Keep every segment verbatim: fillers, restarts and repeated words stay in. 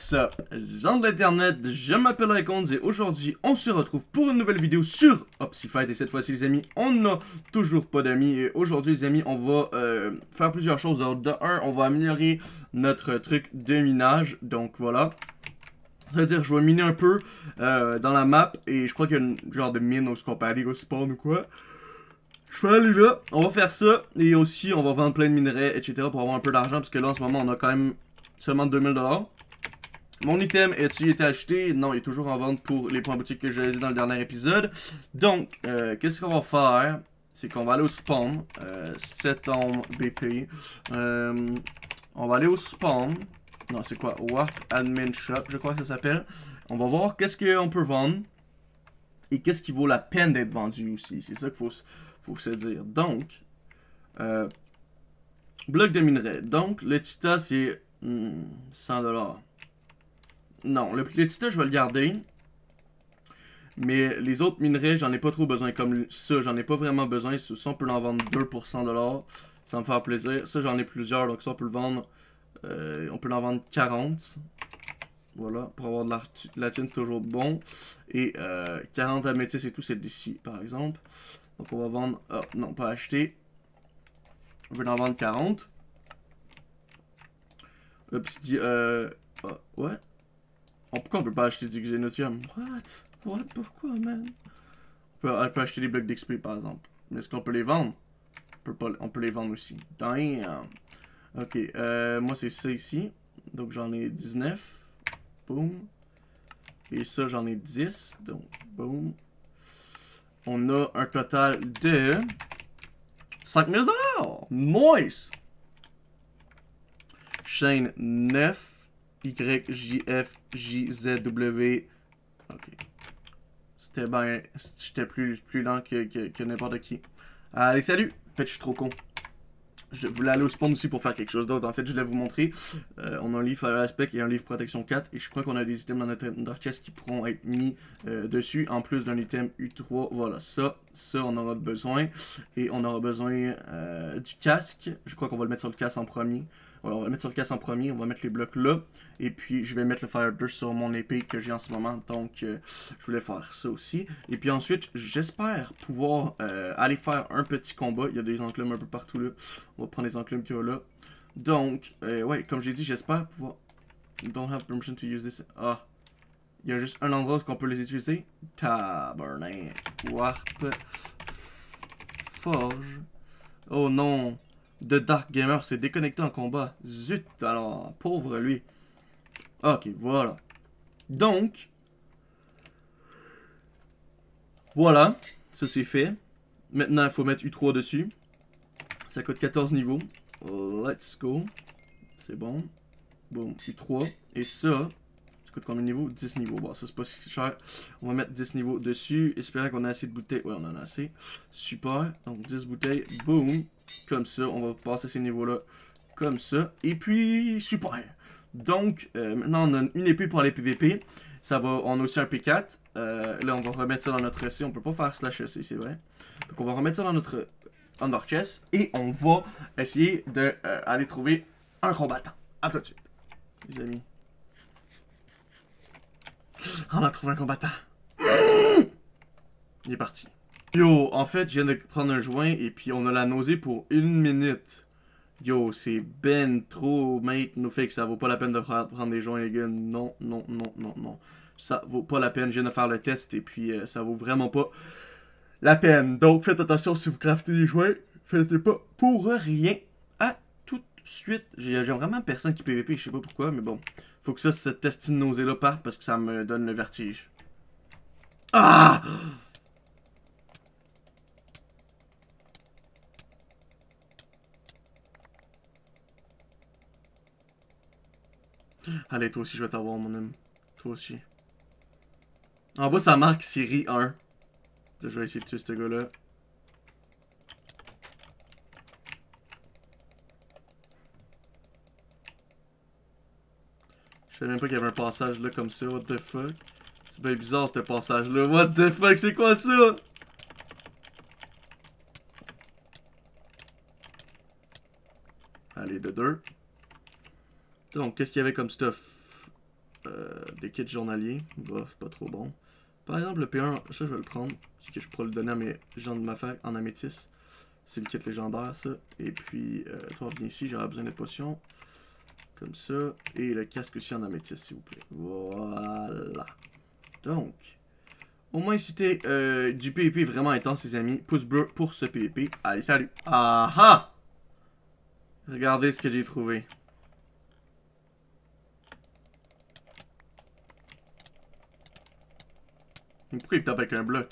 What's up, gens de l'internet, je m'appelle Icons et aujourd'hui on se retrouve pour une nouvelle vidéo sur Opsifight. Et cette fois-ci les amis, on n'a toujours pas d'amis et aujourd'hui les amis, on va euh, faire plusieurs choses. De un, on va améliorer notre truc de minage, donc voilà. C'est-à-dire je vais miner un peu euh, dans la map et je crois qu'il y a une genre de mine au compagnie au spawn ou quoi. Je vais aller là, on va faire ça et aussi on va vendre plein de minerais, et cetera pour avoir un peu d'argent parce que là en ce moment on a quand même seulement deux mille dollars. Mon item a-t-il été acheté? Non, il est toujours en vente pour les points boutiques que j'ai dit dans le dernier épisode. Donc, euh, qu'est-ce qu'on va faire? C'est qu'on va aller au spawn. Euh, septembre B P. Euh, on va aller au spawn. Non, c'est quoi? Warp Admin Shop, je crois que ça s'appelle. On va voir qu'est-ce qu'on peut vendre. Et qu'est-ce qui vaut la peine d'être vendu aussi. C'est ça qu'il faut, faut se dire. Donc, euh, bloc de minerai. Donc, le Tita, c'est hmm, cent dollars. Non, le, le Tita, je vais le garder. Mais les autres minerais, j'en ai pas trop besoin. Comme ça, j'en ai pas vraiment besoin. Ça, on peut en vendre deux pour cent dollars. Ça me fait plaisir. Ça, j'en ai plusieurs. Donc ça, on peut le vendre. Euh, on peut en vendre quarante. Voilà. Pour avoir de la, la thune, c'est toujours bon. Et euh, quarante améthystes et tout, c'est d'ici, par exemple. Donc on va vendre... Ah, non, pas acheter. On veut en vendre quarante. L'obsidienne... Euh... Ah, ouais. Pourquoi on peut pas acheter du Xenotium? What? What? Pourquoi, man? On peut, on peut acheter des blocs d'X P, par exemple. Mais est-ce qu'on peut les vendre? On peut, pas, on peut les vendre aussi. Damn. Ok, euh, moi c'est ça ici. Donc j'en ai dix-neuf. Boom. Et ça, j'en ai dix. Donc, boom. On a un total de cinq mille dollars. Nice! Chaîne neuf. Y, J, F, J, Z, W. Ok. C'était bien. J'étais plus, plus lent que, que, que n'importe qui. Allez, salut! En fait, je suis trop con. Je voulais aller au spawn aussi pour faire quelque chose d'autre. En fait, je voulais vous montrer. Euh, on a un livre Fire Aspect et un livre Protection quatre. Et je crois qu'on a des items dans notre, notre chest qui pourront être mis euh, dessus. En plus d'un item U trois. Voilà, ça. Ça, on aura besoin. Et on aura besoin euh, du casque. Je crois qu'on va le mettre sur le casque en premier. Voilà, on va le mettre sur le casque en premier, on va mettre les blocs là, et puis je vais mettre le Fire Burst sur mon épée que j'ai en ce moment, donc euh, je voulais faire ça aussi. Et puis ensuite, j'espère pouvoir euh, aller faire un petit combat, il y a des enclumes un peu partout là, on va prendre les enclumes qu'il y a là. Donc, euh, ouais, comme j'ai dit, j'espère pouvoir... Don't have permission to use this... Ah, il y a juste un endroit où on peut les utiliser. Tabernacle, Warp, Forge... Oh non! The Dark Gamer s'est déconnecté en combat. Zut, alors, pauvre lui. Ok, voilà. Donc, voilà, ça c'est fait. Maintenant, il faut mettre U trois dessus. Ça coûte quatorze niveaux. Let's go. C'est bon. Boom, U trois. Et ça, ça coûte combien de niveaux? dix niveaux. Bon, ça c'est pas si cher. On va mettre dix niveaux dessus. Espérant qu'on a assez de bouteilles. Ouais, on en a assez. Super. Donc, dix bouteilles. Boom. Comme ça, on va passer ces niveaux-là comme ça. Et puis, super. Donc, euh, maintenant, on a une épée pour les P V P. Ça va, on a aussi un P quatre. Euh, là, on va remettre ça dans notre E C. On peut pas faire slash E C, c'est vrai. Donc, on va remettre ça dans notre Under Chest. Et on va essayer d'aller euh, trouver un combattant. À tout de suite, les amis. On a trouvé un combattant. Il est parti. Yo, en fait, je viens de prendre un joint et puis on a la nausée pour une minute. Yo, c'est ben trop, mate. Nous fait que ça vaut pas la peine de prendre des joints, les gars. Non, non, non, non, non. Ça vaut pas la peine. Je viens de faire le test et puis euh, ça vaut vraiment pas la peine. Donc, faites attention si vous craftez des joints. Faites pas pour rien. À tout de suite. J'ai vraiment personne qui P V P, je sais pas pourquoi, mais bon. Faut que ça, cette test de nausée-là parte parce que ça me donne le vertige. Ah! Allez, toi aussi, je vais t'avoir, mon homme. Toi aussi. En bas, ça marque Siri un. Je vais essayer de tuer ce gars-là. Je savais même pas qu'il y avait un passage là comme ça. What the fuck? C'est bien bizarre, ce passage-là. What the fuck? C'est quoi ça? Allez, de deux. Donc, qu'est-ce qu'il y avait comme stuff? euh, des kits journaliers. Bof, pas trop bon. Par exemple, le P un, ça je vais le prendre. Que je pourrais le donner à mes gens de ma fac en améthyste. C'est le kit légendaire, ça. Et puis, euh, toi, viens ici, j'aurai besoin de potions. Comme ça. Et le casque aussi en améthyste, s'il vous plaît. Voilà. Donc, au moins, si t'es euh, du P V P vraiment intense, les amis, pouce bleu pour ce P V P. Allez, salut. Ah ah! Regardez ce que j'ai trouvé. Mais pourquoi il tape avec un bloc?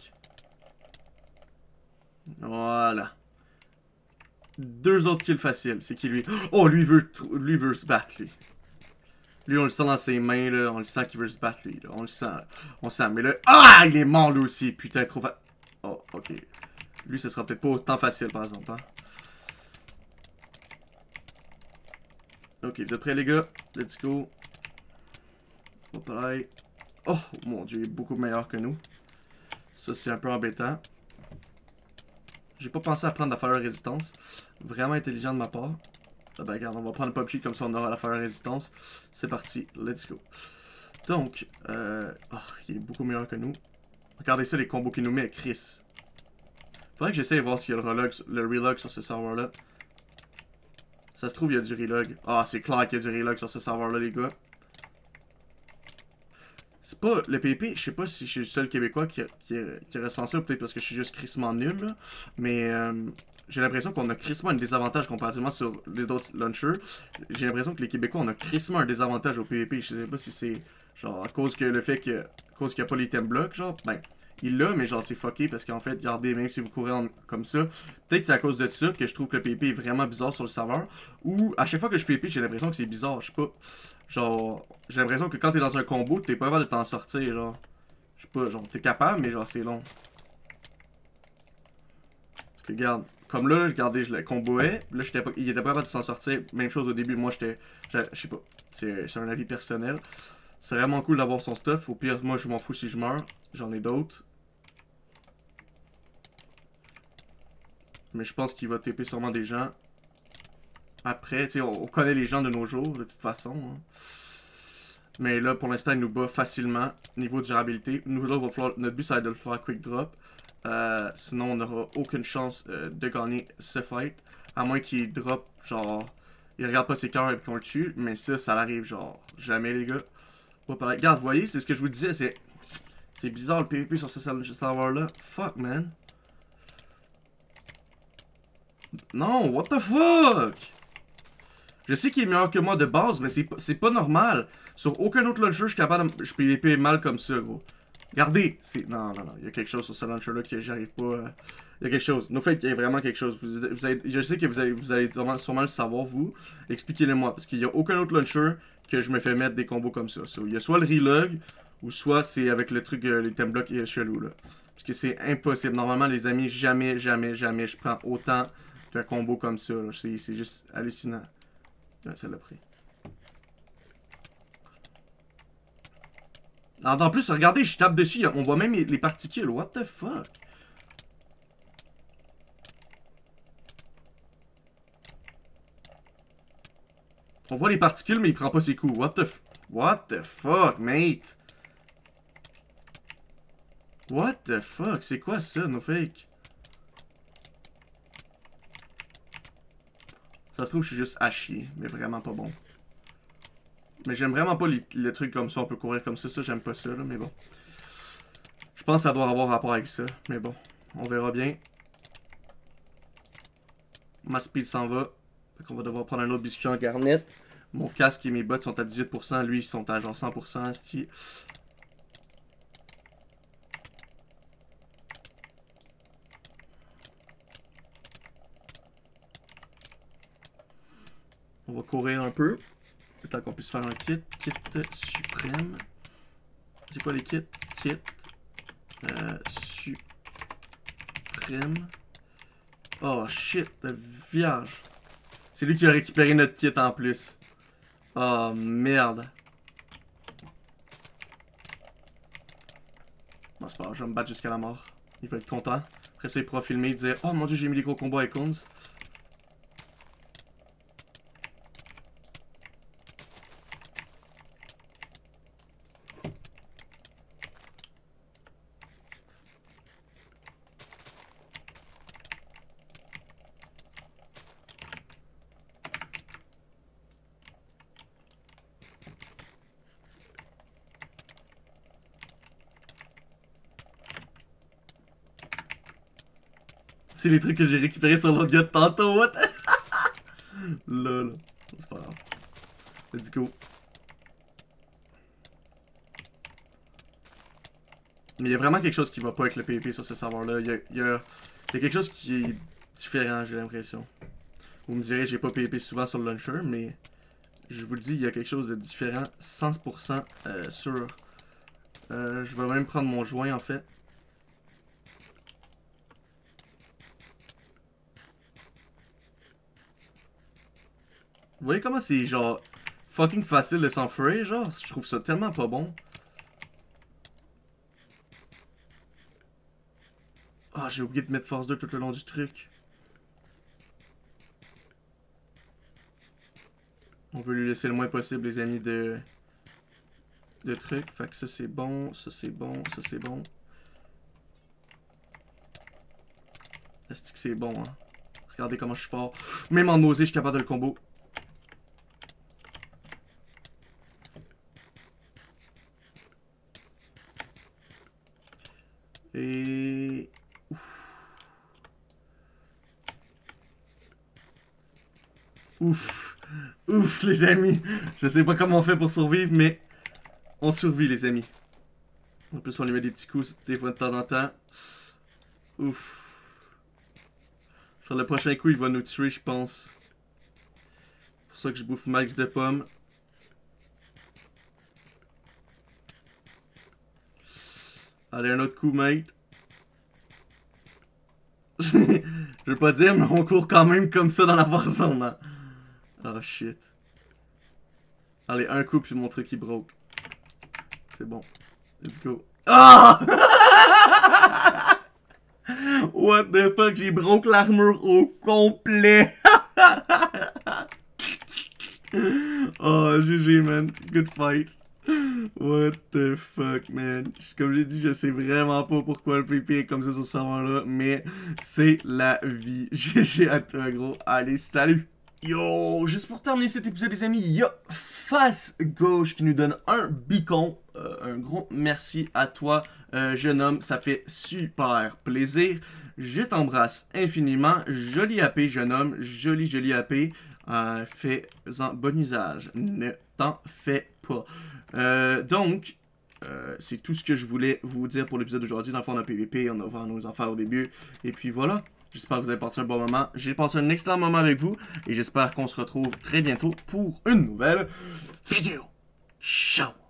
Voilà. Deux autres kills faciles. C'est qui lui? Oh, lui veut, lui veut se battre, lui. Lui, on le sent dans ses mains, là. On le sent qu'il veut se battre, lui. Là. On le sent. On le sent. Mais là. Ah! Il est mort, lui aussi. Putain, trop fa... Oh, ok. Lui, ce sera peut-être pas autant facile, par exemple. Hein? Ok, vous êtes prêts, les gars? Let's go. Hop là. Oh, mon Dieu, il est beaucoup meilleur que nous. Ça, c'est un peu embêtant. J'ai pas pensé à prendre la faveur résistance. Vraiment intelligent de ma part. Ah ben regarde, on va prendre le pop sheet comme ça on aura la faveur résistance. C'est parti, let's go. Donc, euh... oh, il est beaucoup meilleur que nous. Regardez ça, les combos qu'il nous met, Chris. Faudrait que j'essaie de voir s'il y a le relog, le relog sur ce serveur-là. Ça se trouve, il y a du relog. Ah, c'est clair qu'il y a du relog sur ce serveur-là, les gars. C'est pas... Le P V P, je sais pas si je suis le seul Québécois qui, qui, qui ressent ça, peut-être parce que je suis juste crissement nul, là. Mais euh, j'ai l'impression qu'on a crissement un désavantage comparativement sur les autres launchers. J'ai l'impression que les Québécois, on a crissement un désavantage au P V P. Je sais pas si c'est genre à cause que le fait que... à cause qu'il n'y a pas les thèmes blocs, genre, ben... Il l'a, mais genre c'est fucké parce qu'en fait, regardez, même si vous courez en, comme ça, peut-être c'est à cause de ça que je trouve que le P V P est vraiment bizarre sur le serveur. Ou à chaque fois que je P V P, j'ai l'impression que c'est bizarre, je sais pas. Genre, j'ai l'impression que quand t'es dans un combo, t'es pas capable de t'en sortir, genre. Je sais pas, genre, t'es capable, mais genre c'est long. Parce que regarde, comme là, regardez, je le comboais, là, j'étais pas, il était pas capable de s'en sortir. Même chose au début, moi j'étais, je sais pas, c'est un avis personnel. C'est vraiment cool d'avoir son stuff. Au pire, moi je m'en fous si je meurs. J'en ai d'autres. Mais je pense qu'il va T P sûrement des gens. Après, tu sais, on, on connaît les gens de nos jours, de toute façon. Hein. Mais là, pour l'instant, il nous bat facilement. Niveau durabilité. Nous, là, va falloir, notre but, ça va être de le faire quick drop. Euh, sinon, on n'aura aucune chance euh, de gagner ce fight. À moins qu'il drop, genre... Il regarde pas ses cœurs et qu'on le tue. Mais ça, ça arrive, genre, jamais, les gars. Regarde, vous voyez, c'est ce que je vous disais. C'est c'est bizarre le P V P sur ce serveur-là. Fuck, man. Non, what the fuck? Je sais qu'il est meilleur que moi de base, mais c'est pas normal. Sur aucun autre launcher, je suis capable de... Je P V P mal comme ça, gros. Regardez, c'est... Non, non, non, il y a quelque chose sur ce launcher-là que j'arrive pas... À... Il y a quelque chose. No fait, il y a vraiment quelque chose. Vous, vous avez... Je sais que vous allez, vous allez sûrement le savoir, vous. Expliquez-le-moi, parce qu'il n'y a aucun autre launcher que je me fais mettre des combos comme ça. So, il y a soit le relog, ou soit c'est avec le truc, euh, les thème blocs et chelou, là. Parce que c'est impossible. Normalement, les amis, jamais, jamais, jamais, je prends autant de combos comme ça. C'est juste hallucinant. Ouais, ça l'a pris. En plus, regardez, je tape dessus, on voit même les particules. What the fuck? On voit les particules, mais il prend pas ses coups. What the f... What the fuck, mate? What the fuck? C'est quoi ça, no fake? Ça se trouve, je suis juste à chier, mais vraiment pas bon. Mais j'aime vraiment pas les, les trucs comme ça, on peut courir comme ça, ça j'aime pas ça, là, mais bon. Je pense que ça doit avoir rapport avec ça, mais bon, on verra bien. Ma speed s'en va, fait qu'on va devoir prendre un autre biscuit en garnette. Mon casque et mes bottes sont à dix-huit pour cent, lui ils sont à genre cent pour cent, asti. On va courir un peu. Le temps qu'on puisse faire un kit. Kit suprême. C'est quoi les kits? Kit. Euh, suprême. Oh shit, le vierge. C'est lui qui a récupéré notre kit en plus. Oh merde. Bon, c'est pas grave, je vais me battre jusqu'à la mort. Il va être content. Après ça, il pourra filmer et dire: oh mon dieu, j'ai mis les gros combos avec Coons. C'est les trucs que j'ai récupérés sur l'autre yacht tantôt, what? Là, là. C'est pas grave. Let's go. Mais il y a vraiment quelque chose qui va pas avec le P V P sur ce serveur-là. Il y a, il y, a, il y a quelque chose qui est différent, j'ai l'impression. Vous me direz, j'ai pas P V P souvent sur le launcher, mais je vous le dis, il y a quelque chose de différent, cent pour cent euh, sûr. Euh, je vais même prendre mon joint, en fait. Vous voyez comment c'est, genre, fucking facile de s'enfuir, genre? Je trouve ça tellement pas bon. Ah, j'ai oublié de mettre force deux tout le long du truc. On veut lui laisser le moins possible, les amis, de... de trucs. Fait que ça, c'est bon, ça, c'est bon, ça, c'est bon. Est-ce que c'est bon, hein? Regardez comment je suis fort. Même en nausée, je suis capable de le combo. Et... Ouf. Ouf. Ouf, les amis. Je sais pas comment on fait pour survivre, mais on survit, les amis. En plus, on lui met des petits coups des fois de temps en temps. Ouf. Sur le prochain coup, il va nous tuer, je pense. C'est pour ça que je bouffe max de pommes. Allez, un autre coup, mate. Je veux pas dire, mais on court quand même comme ça dans la warzone, hein. Oh shit. Allez, un coup, puis mon truc il broke. C'est bon. Let's go. Ah! What the fuck, j'ai broke l'armure au complet. Oh, G G, man. Good fight. What the fuck, man. Comme j'ai dit, je sais vraiment pas pourquoi le P P est comme ça sur ce serveur-là, mais c'est la vie. G G à toi, gros. Allez, salut! Yo, juste pour terminer cet épisode, les amis, il y a Face Gauche qui nous donne un beacon. Euh, un gros merci à toi, euh, jeune homme. Ça fait super plaisir. Je t'embrasse infiniment. Joli A P, jeune homme. Joli, joli A P. Euh, Fais-en bon usage. Ne t'en fais pas. Euh, donc, euh, c'est tout ce que je voulais vous dire pour l'épisode d'aujourd'hui. Dans le fond, on a P V P, on a ouvert nos affaires au début. Et puis voilà. J'espère que vous avez passé un bon moment. J'ai passé un excellent moment avec vous. Et j'espère qu'on se retrouve très bientôt pour une nouvelle vidéo. Ciao!